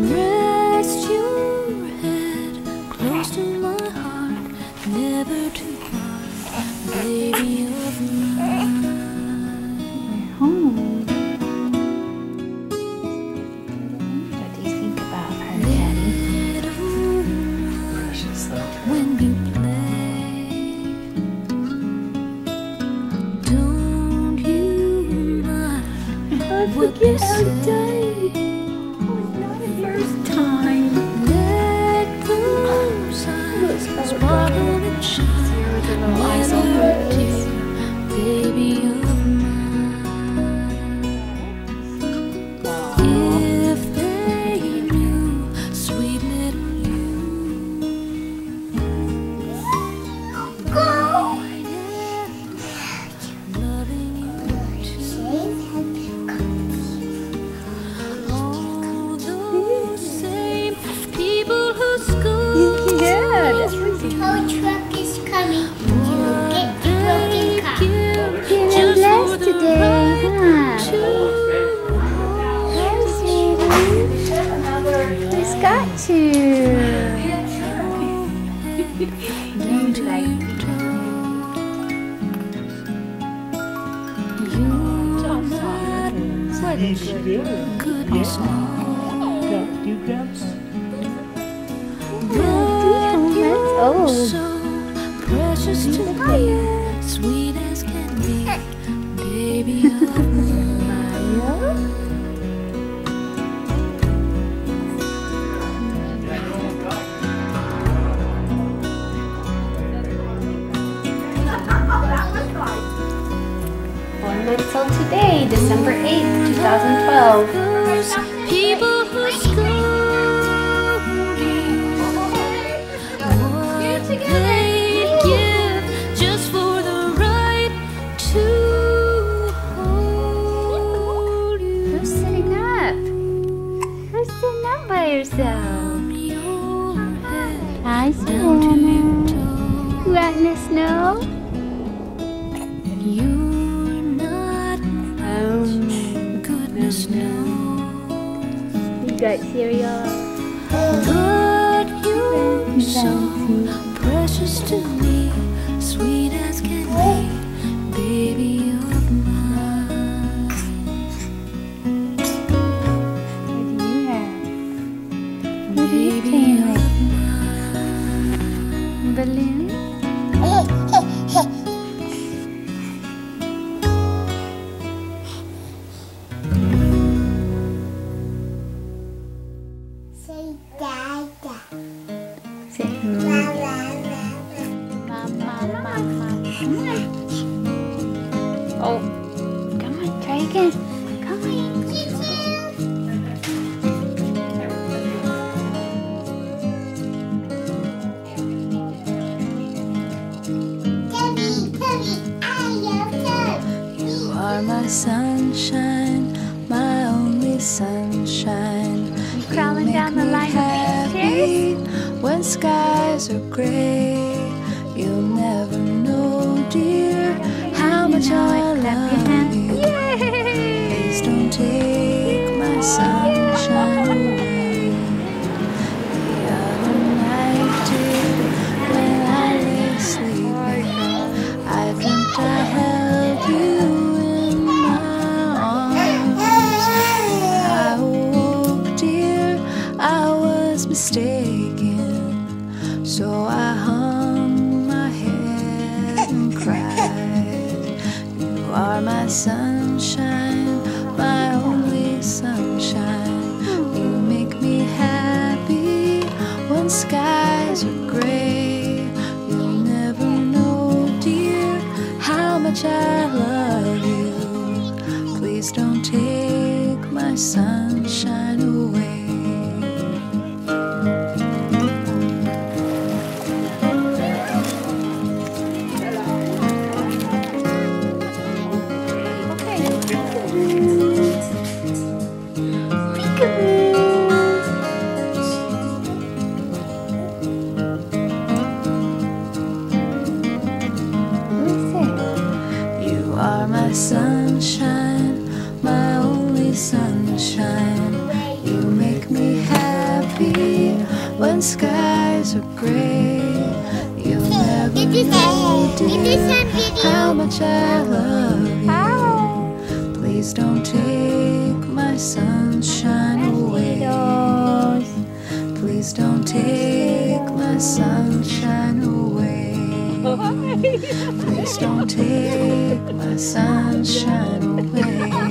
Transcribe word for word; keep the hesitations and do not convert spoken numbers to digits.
Rest your head close to my heart, never too far, baby of mine. Home. What do you think about her, Daddy? Precious though. When you play, don't you mind what they say? First time. Let those eyes sparkle and shine, never dear, baby of mine. If they knew, sweet little you, loving you too. All those same people who school. Yeah, that's right. Tow truck is coming to get the broken car. Feeling blessed today, huh? Hi, sweetie. Who's got you? Don't like goodness knows. You grabs? That's old. So precious to me, sweet as can be, baby of mine. One month till today, December eighth, two thousand twelve. Those people who scold you, what they'd give just for the right to hold you. Who's sitting up? Who's sitting up by yourself? From your head Hi, down to Savannah. your toe. Who out in the snow? You're not much, goodness knows. You got cereal. But you're so precious to me, sweet as can be, baby of mine. What do you have? What are you Baby playing of with? mine. Balloon? Say Dada. Say hmm. La la la Mama, mama. Oh, come on, try again. Come on. Tubby, Tubby, I love Tubby. You are my sunshine, my only sunshine. You crawling down the line of Happy when skies are gray. You'll never know, dear, how much I love you. Please don't take my sunshine away. The other night, dear, when I lay sleeping, I dreamt I held you in my arms. I awoke, dear, I was mistaken, so I hung my head and cried. You are my sunshine, my only sunshine. You make me happy when skies are gray. You'll never know, dear, how much I love you. Please don't take my sunshine away. sunshine, my only sunshine. You make me happy skies are gray, you'll never know, dear, how much I love you. Please don't take my sunshine away. Please don't take my sunshine away. Please don't take my sunshine away.